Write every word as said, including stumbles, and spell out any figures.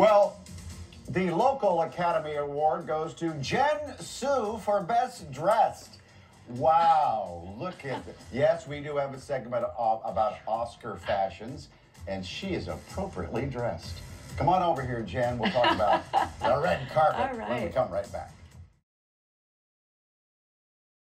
Well, the local Academy Award goes to Jen Sue for Best Dressed. Wow, look at this. Yes, we do have a segment about Oscar fashions, and she is appropriately dressed. Come on over here, Jen. We'll talk about the red carpet All right. when we come right back.